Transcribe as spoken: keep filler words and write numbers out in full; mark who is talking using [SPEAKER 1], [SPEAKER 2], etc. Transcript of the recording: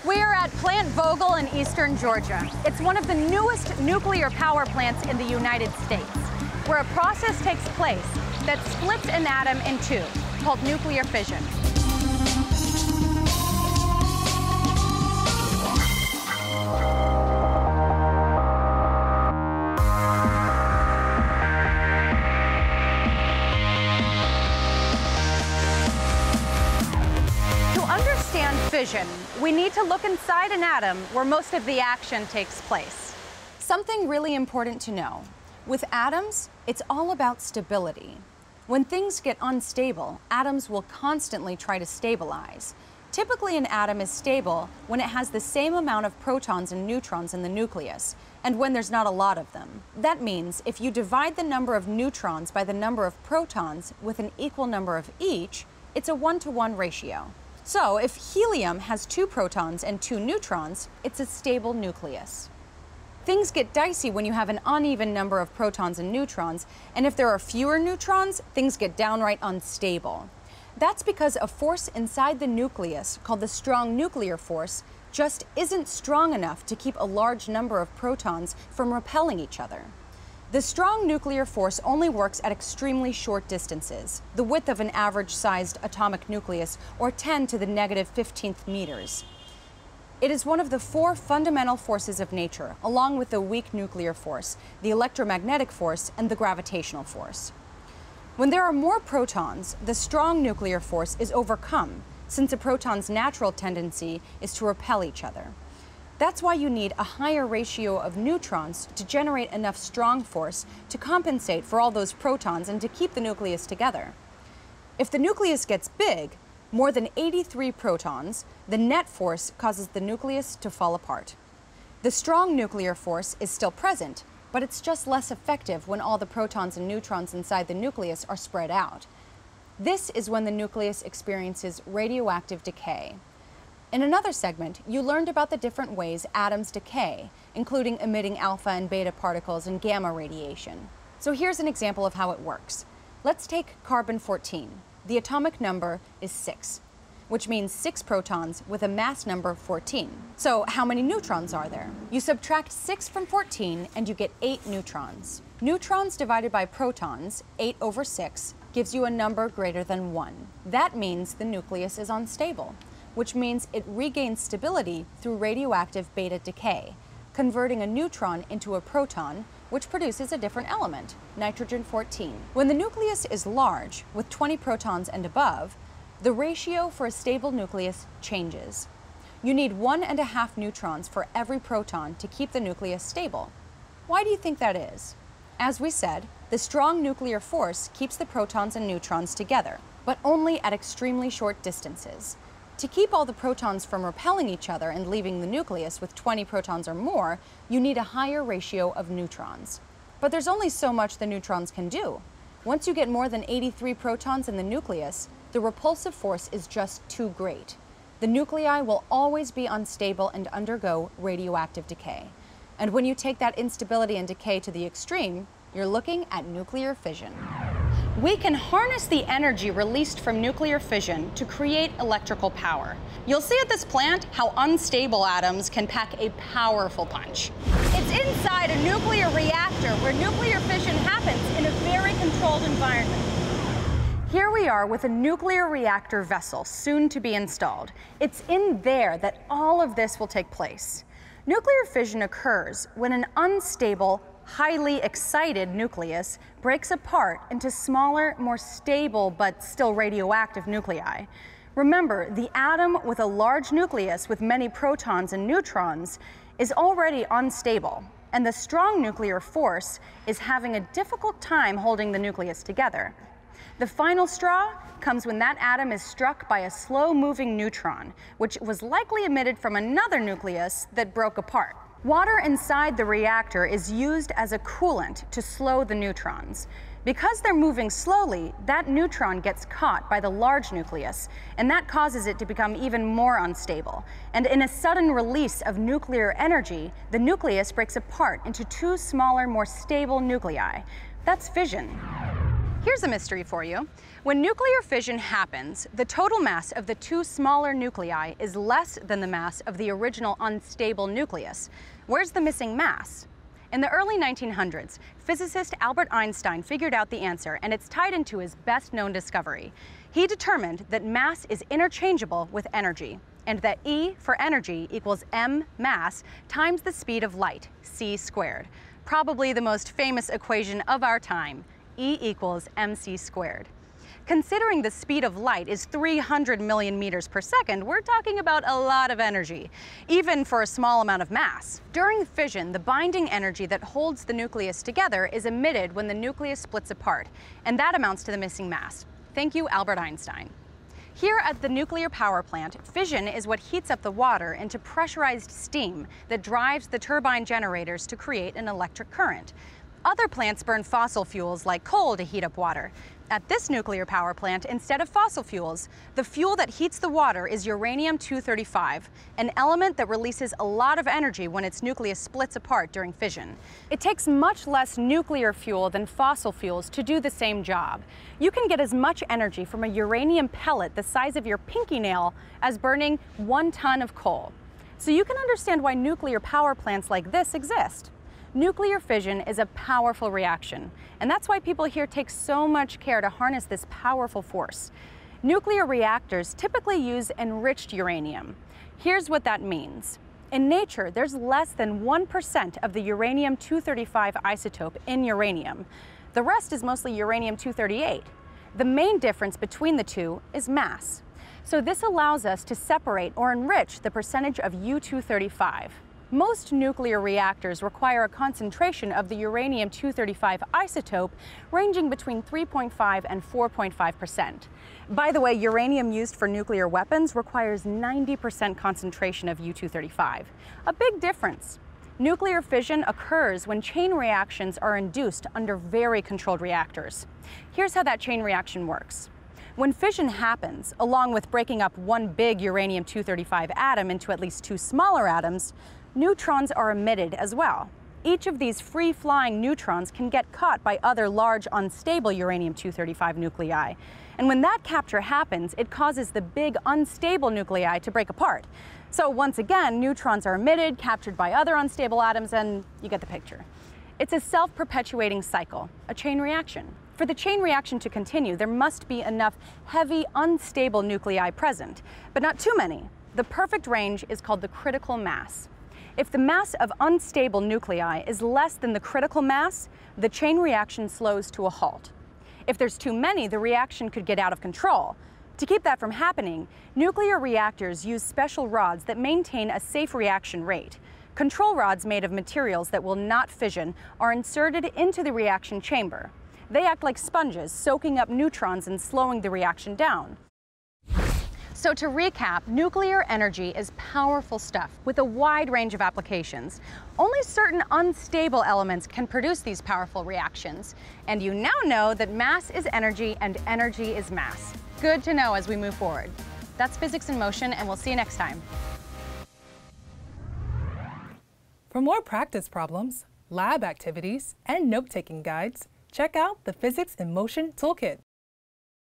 [SPEAKER 1] We're at Plant Vogtle in eastern Georgia. It's one of the newest nuclear power plants in the United States, where a process takes place that splits an atom in two, called nuclear fission. Fission, we need to look inside an atom where most of the action takes place. Something really important to know. With atoms, it's all about stability. When things get unstable, atoms will constantly try to stabilize. Typically, an atom is stable when it has the same amount of protons and neutrons in the nucleus, and when there's not a lot of them. That means if you divide the number of neutrons by the number of protons with an equal number of each, it's a one-to-one ratio. So, if helium has two protons and two neutrons, it's a stable nucleus. Things get dicey when you have an uneven number of protons and neutrons, and if there are fewer neutrons, things get downright unstable. That's because a force inside the nucleus, called the strong nuclear force, just isn't strong enough to keep a large number of protons from repelling each other. The strong nuclear force only works at extremely short distances, the width of an average-sized atomic nucleus, or ten to the negative fifteenth meters. It is one of the four fundamental forces of nature, along with the weak nuclear force, the electromagnetic force, and the gravitational force. When there are more protons, the strong nuclear force is overcome, since a proton's natural tendency is to repel each other. That's why you need a higher ratio of neutrons to generate enough strong force to compensate for all those protons and to keep the nucleus together. If the nucleus gets big, more than eighty-three protons, the net force causes the nucleus to fall apart. The strong nuclear force is still present, but it's just less effective when all the protons and neutrons inside the nucleus are spread out. This is when the nucleus experiences radioactive decay. In another segment, you learned about the different ways atoms decay, including emitting alpha and beta particles and gamma radiation. So here's an example of how it works. Let's take carbon fourteen. The atomic number is six, which means six protons with a mass number fourteen. So how many neutrons are there? You subtract six from fourteen and you get eight neutrons. Neutrons divided by protons, eight over six, gives you a number greater than one. That means the nucleus is unstable, which means it regains stability through radioactive beta decay, converting a neutron into a proton, which produces a different element, nitrogen fourteen. When the nucleus is large, with twenty protons and above, the ratio for a stable nucleus changes. You need one and a half neutrons for every proton to keep the nucleus stable. Why do you think that is? As we said, the strong nuclear force keeps the protons and neutrons together, but only at extremely short distances. To keep all the protons from repelling each other and leaving the nucleus with twenty protons or more, you need a higher ratio of neutrons. But there's only so much the neutrons can do. Once you get more than eighty-three protons in the nucleus, the repulsive force is just too great. The nuclei will always be unstable and undergo radioactive decay. And when you take that instability and decay to the extreme, you're looking at nuclear fission. We can harness the energy released from nuclear fission to create electrical power. You'll see at this plant how unstable atoms can pack a powerful punch. It's inside a nuclear reactor where nuclear fission happens in a very controlled environment. Here we are with a nuclear reactor vessel soon to be installed. It's in there that all of this will take place. Nuclear fission occurs when an unstable, highly excited nucleus breaks apart into smaller, more stable, but still radioactive nuclei. Remember, the atom with a large nucleus with many protons and neutrons is already unstable, and the strong nuclear force is having a difficult time holding the nucleus together. The final straw comes when that atom is struck by a slow-moving neutron, which was likely emitted from another nucleus that broke apart. Water inside the reactor is used as a coolant to slow the neutrons. Because they're moving slowly, that neutron gets caught by the large nucleus, and that causes it to become even more unstable. And in a sudden release of nuclear energy, the nucleus breaks apart into two smaller, more stable nuclei. That's fission. Here's a mystery for you. When nuclear fission happens, the total mass of the two smaller nuclei is less than the mass of the original unstable nucleus. Where's the missing mass? In the early nineteen hundreds, physicist Albert Einstein figured out the answer, and it's tied into his best-known discovery. He determined that mass is interchangeable with energy, and that E for energy equals m mass times the speed of light, c squared. Probably the most famous equation of our time, E equals mc squared. Considering the speed of light is three hundred million meters per second, we're talking about a lot of energy, even for a small amount of mass. During fission, the binding energy that holds the nucleus together is emitted when the nucleus splits apart, and that amounts to the missing mass. Thank you, Albert Einstein. Here at the nuclear power plant, fission is what heats up the water into pressurized steam that drives the turbine generators to create an electric current. Other plants burn fossil fuels like coal to heat up water. At this nuclear power plant, instead of fossil fuels, the fuel that heats the water is uranium two thirty-five, an element that releases a lot of energy when its nucleus splits apart during fission. It takes much less nuclear fuel than fossil fuels to do the same job. You can get as much energy from a uranium pellet the size of your pinky nail as burning one ton of coal. So you can understand why nuclear power plants like this exist. Nuclear fission is a powerful reaction, and that's why people here take so much care to harness this powerful force. Nuclear reactors typically use enriched uranium. Here's what that means. In nature, there's less than one percent of the uranium two thirty-five isotope in uranium. The rest is mostly uranium two thirty-eight. The main difference between the two is mass. So this allows us to separate or enrich the percentage of U two thirty-five. Most nuclear reactors require a concentration of the uranium two thirty-five isotope ranging between three point five and four point five percent. By the way, uranium used for nuclear weapons requires ninety percent concentration of U two thirty-five. A big difference. Nuclear fission occurs when chain reactions are induced under very controlled reactors. Here's how that chain reaction works. When fission happens, along with breaking up one big uranium two thirty-five atom into at least two smaller atoms, neutrons are emitted as well. Each of these free-flying neutrons can get caught by other large, unstable uranium two thirty-five nuclei. And when that capture happens, it causes the big, unstable nuclei to break apart. So once again, neutrons are emitted, captured by other unstable atoms, and you get the picture. It's a self-perpetuating cycle, a chain reaction. For the chain reaction to continue, there must be enough heavy, unstable nuclei present, but not too many. The perfect range is called the critical mass. If the mass of unstable nuclei is less than the critical mass, the chain reaction slows to a halt. If there's too many, the reaction could get out of control. To keep that from happening, nuclear reactors use special rods that maintain a safe reaction rate. Control rods made of materials that will not fission are inserted into the reaction chamber. They act like sponges, soaking up neutrons and slowing the reaction down. So to recap, nuclear energy is powerful stuff with a wide range of applications. Only certain unstable elements can produce these powerful reactions. And you now know that mass is energy and energy is mass. Good to know as we move forward. That's Physics in Motion, and we'll see you next time.
[SPEAKER 2] For more practice problems, lab activities, and note-taking guides, check out the Physics in Motion Toolkit.